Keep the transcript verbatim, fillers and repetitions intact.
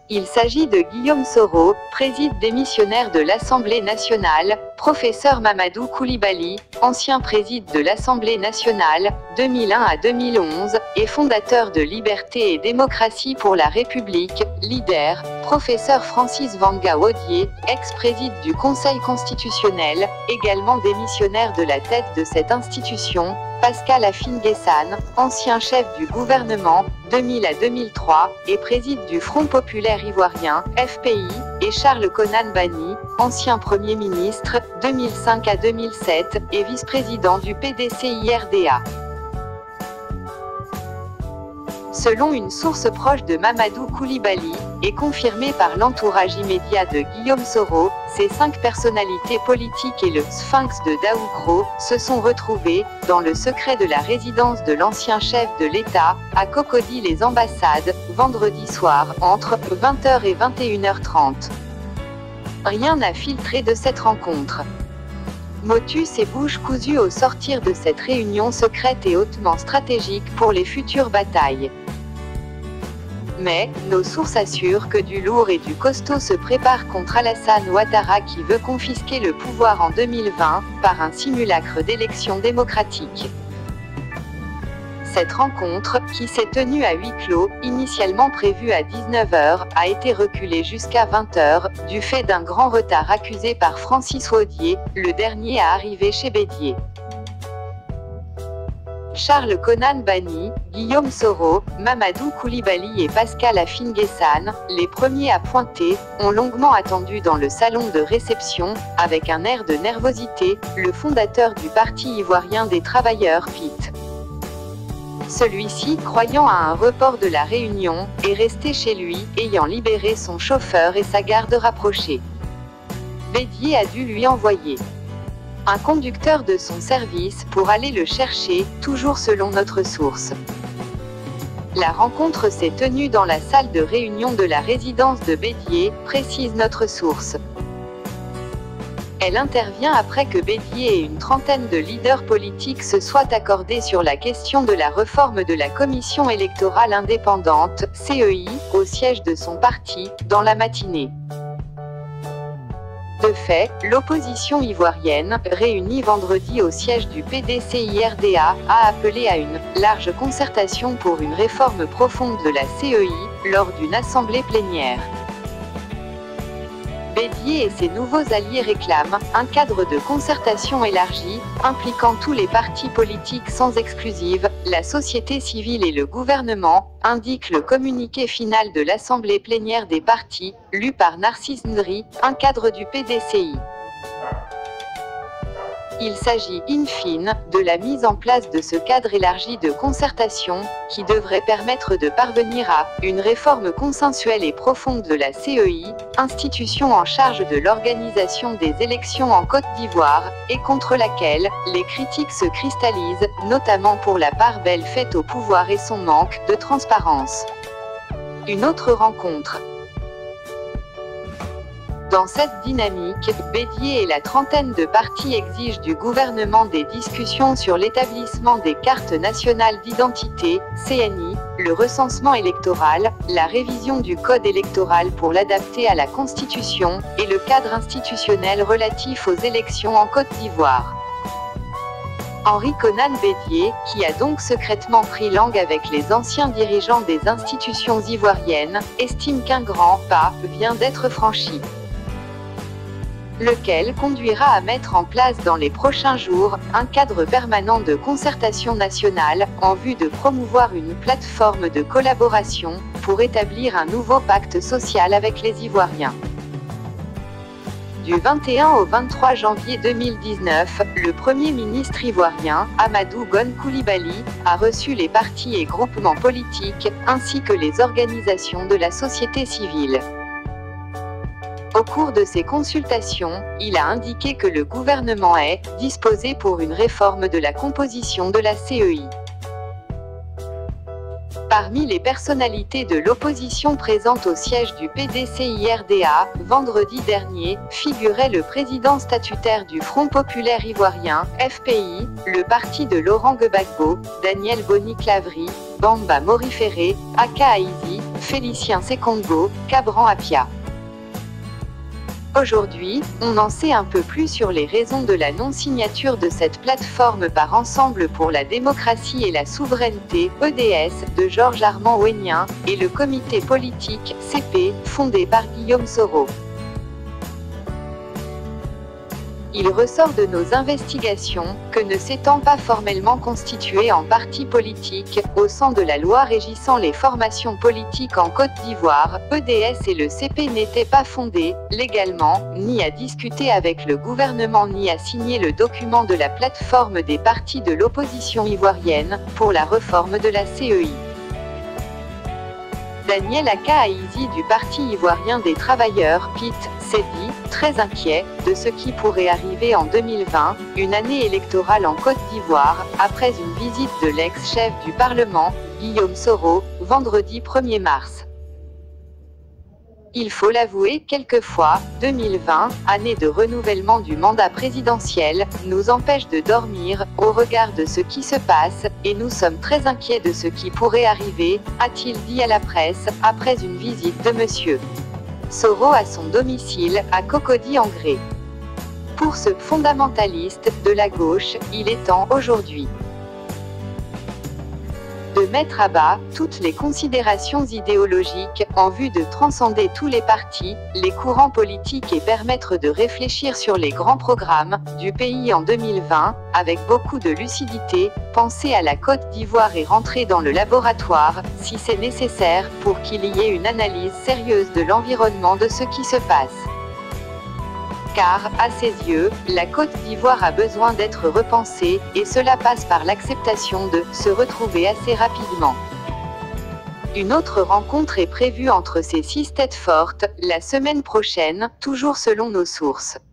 Il s'agit de Guillaume Soro, président démissionnaire de l'Assemblée nationale, professeur Mamadou Coulibaly, ancien président de l'Assemblée nationale, deux mille un à deux mille onze, et fondateur de Liberté et démocratie pour la République, LIDER, professeur Francis Vanga-Audier, ex-président du Conseil constitutionnel, également démissionnaire de la tête de cette institution, Pascal Afine-Guessane, ancien chef du gouvernement, deux mille à deux mille trois, et président du Front populaire ivoirien, F P I, et Charles Konan Banny, ancien Premier ministre, deux mille cinq à deux mille sept, et vice-président du P D C I R D A. Selon une source proche de Mamadou Coulibaly, et confirmée par l'entourage immédiat de Guillaume Soro, ces cinq personnalités politiques et le sphinx de Daoukro se sont retrouvés, dans le secret de la résidence de l'ancien chef de l'État, à Cocody-les-Ambassades, vendredi soir, entre vingt heures et vingt et une heures trente. Rien n'a filtré de cette rencontre. Motus et bouche cousue au sortir de cette réunion secrète et hautement stratégique pour les futures batailles. Mais, nos sources assurent que du lourd et du costaud se prépare contre Alassane Ouattara qui veut confisquer le pouvoir en deux mille vingt, par un simulacre d'élection démocratique. Cette rencontre, qui s'est tenue à huis clos, initialement prévue à dix-neuf heures, a été reculée jusqu'à vingt heures, du fait d'un grand retard accusé par Francis Audier, le dernier à arriver chez Bédier. Charles Konan Banny, Guillaume Soro, Mamadou Coulibaly et Pascal Afine-Guessane, les premiers à pointer, ont longuement attendu dans le salon de réception, avec un air de nervosité, le fondateur du Parti ivoirien des travailleurs P I T. Celui-ci, croyant à un report de la réunion, est resté chez lui, ayant libéré son chauffeur et sa garde rapprochée. Bédier a dû lui envoyer un conducteur de son service pour aller le chercher, toujours selon notre source. La rencontre s'est tenue dans la salle de réunion de la résidence de Bédier, précise notre source. Elle intervient après que Bédier et une trentaine de leaders politiques se soient accordés sur la question de la réforme de la Commission électorale indépendante, C E I, au siège de son parti, dans la matinée. De fait, l'opposition ivoirienne, réunie vendredi au siège du P D C I R D A, a appelé à une large concertation pour une réforme profonde de la C E I, lors d'une assemblée plénière. Bédier et ses nouveaux alliés réclament un cadre de concertation élargi, impliquant tous les partis politiques sans exclusive, la société civile et le gouvernement, indique le communiqué final de l'Assemblée plénière des partis, lu par Narcisse Ndri, un cadre du P D C I. Il s'agit, in fine, de la mise en place de ce cadre élargi de concertation, qui devrait permettre de parvenir à une réforme consensuelle et profonde de la C E I, institution en charge de l'organisation des élections en Côte d'Ivoire, et contre laquelle les critiques se cristallisent, notamment pour la part belle faite au pouvoir et son manque de transparence. Une autre rencontre. Dans cette dynamique, Bédier et la trentaine de partis exigent du gouvernement des discussions sur l'établissement des cartes nationales d'identité, C N I, le recensement électoral, la révision du code électoral pour l'adapter à la Constitution, et le cadre institutionnel relatif aux élections en Côte d'Ivoire. Henri Konan Bédier, qui a donc secrètement pris langue avec les anciens dirigeants des institutions ivoiriennes, estime qu'un grand pas vient d'être franchi, lequel conduira à mettre en place dans les prochains jours, un cadre permanent de concertation nationale, en vue de promouvoir une plateforme de collaboration, pour établir un nouveau pacte social avec les Ivoiriens. Du vingt et un au vingt-trois janvier deux mille dix-neuf, le Premier ministre ivoirien, Amadou Gon Coulibaly, a reçu les partis et groupements politiques, ainsi que les organisations de la société civile. Au cours de ces consultations, il a indiqué que le gouvernement est disposé pour une réforme de la composition de la C E I. Parmi les personnalités de l'opposition présentes au siège du P D C I R D A, vendredi dernier, figurait le président statutaire du Front populaire ivoirien, F P I, le parti de Laurent Gbagbo, Daniel Boni Clavry, Bamba Morifere, Aka Aïzi, Félicien Sekongo, Cabran Apia. Aujourd'hui, on en sait un peu plus sur les raisons de la non-signature de cette plateforme par Ensemble pour la démocratie et la souveraineté, E D S, de Georges Armand Ouénien, et le comité politique, C P, fondé par Guillaume Soro. Il ressort de nos investigations que ne s'étant pas formellement constitué en parti politique, au sein de la loi régissant les formations politiques en Côte d'Ivoire, E D S et le C P n'étaient pas fondés, légalement, ni à discuter avec le gouvernement ni à signer le document de la plateforme des partis de l'opposition ivoirienne, pour la réforme de la C E I. Daniel Aka-Aïzi du Parti ivoirien des travailleurs, P I T, s'est dit, très inquiet, de ce qui pourrait arriver en deux mille vingt, une année électorale en Côte d'Ivoire, après une visite de l'ex-chef du Parlement, Guillaume Soro, vendredi premier mars. Il faut l'avouer, quelquefois, deux mille vingt, année de renouvellement du mandat présidentiel, nous empêche de dormir, au regard de ce qui se passe, et nous sommes très inquiets de ce qui pourrait arriver, a-t-il dit à la presse, après une visite de M. Soro à son domicile, à Cocody-en-Gré. Pour ce fondamentaliste de la gauche, il est temps, aujourd'hui, de mettre à bas toutes les considérations idéologiques, en vue de transcender tous les partis, les courants politiques et permettre de réfléchir sur les grands programmes du pays en deux mille vingt, avec beaucoup de lucidité, penser à la Côte d'Ivoire et rentrer dans le laboratoire, si c'est nécessaire, pour qu'il y ait une analyse sérieuse de l'environnement de ce qui se passe. Car, à ses yeux, la Côte d'Ivoire a besoin d'être repensée, et cela passe par l'acceptation de se retrouver assez rapidement. Une autre rencontre est prévue entre ces six têtes fortes, la semaine prochaine, toujours selon nos sources.